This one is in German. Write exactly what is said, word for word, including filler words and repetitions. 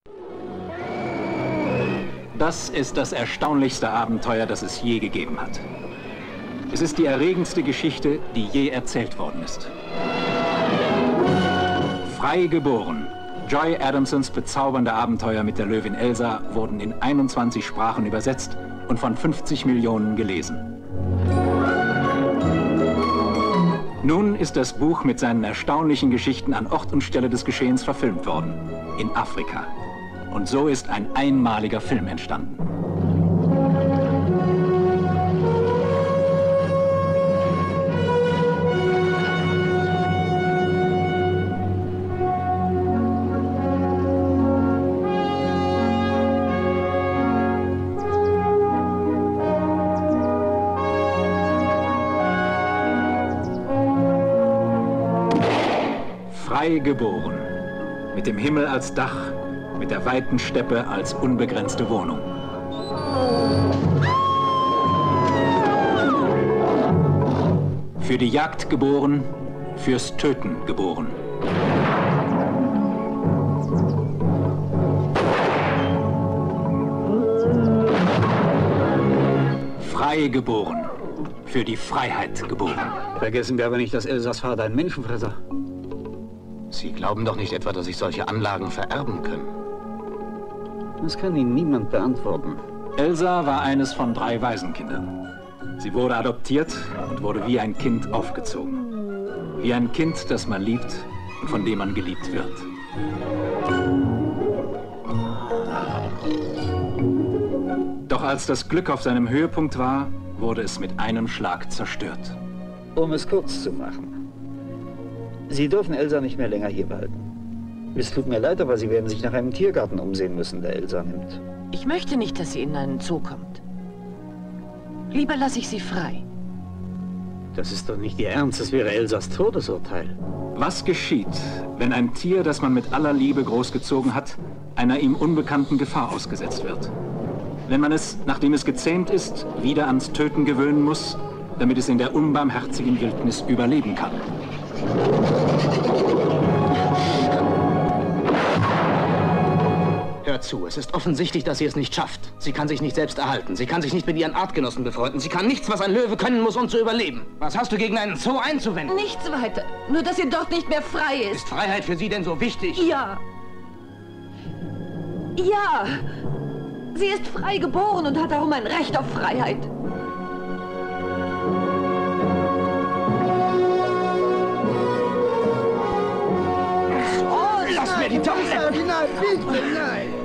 Das ist das erstaunlichste Abenteuer, das es je gegeben hat. Es ist die erregendste Geschichte, die je erzählt worden ist. Frei geboren. Joy Adamsons bezaubernde Abenteuer mit der Löwin Elsa wurden in einundzwanzig Sprachen übersetzt und von fünfzig Millionen gelesen. Nun ist das Buch mit seinen erstaunlichen Geschichten an Ort und Stelle des Geschehens verfilmt worden. In Afrika. Und so ist ein einmaliger Film entstanden. Frei geboren, mit dem Himmel als Dach, mit der weiten Steppe als unbegrenzte Wohnung. Für die Jagd geboren, fürs Töten geboren. Frei geboren, für die Freiheit geboren. Vergessen wir aber nicht, dass Elsas Vater ein Menschenfresser. Sie glauben doch nicht etwa, dass sich solche Anlagen vererben können? Das kann Ihnen niemand beantworten. Elsa war eines von drei Waisenkindern. Sie wurde adoptiert und wurde wie ein Kind aufgezogen. Wie ein Kind, das man liebt und von dem man geliebt wird. Doch als das Glück auf seinem Höhepunkt war, wurde es mit einem Schlag zerstört. Um es kurz zu machen. Sie dürfen Elsa nicht mehr länger hier behalten. Es tut mir leid, aber Sie werden sich nach einem Tiergarten umsehen müssen, der Elsa nimmt. Ich möchte nicht, dass sie in einen Zoo kommt. Lieber lasse ich sie frei. Das ist doch nicht Ihr Ernst, das wäre Elsas Todesurteil. Was geschieht, wenn ein Tier, das man mit aller Liebe großgezogen hat, einer ihm unbekannten Gefahr ausgesetzt wird? Wenn man es, nachdem es gezähmt ist, wieder ans Töten gewöhnen muss, damit es in der unbarmherzigen Wildnis überleben kann? Hört zu, es ist offensichtlich, dass sie es nicht schafft. Sie kann sich nicht selbst erhalten. Sie kann sich nicht mit ihren Artgenossen befreunden. Sie kann nichts, was ein Löwe können muss, um zu überleben. Was hast du gegen einen Zoo einzuwenden? Nichts weiter. Nur, dass sie dort nicht mehr frei ist. Ist Freiheit für Sie denn so wichtig? Ja. Ja. Sie ist frei geboren und hat darum ein Recht auf Freiheit. Lass mir die Taufe! Nein, bitte, nein!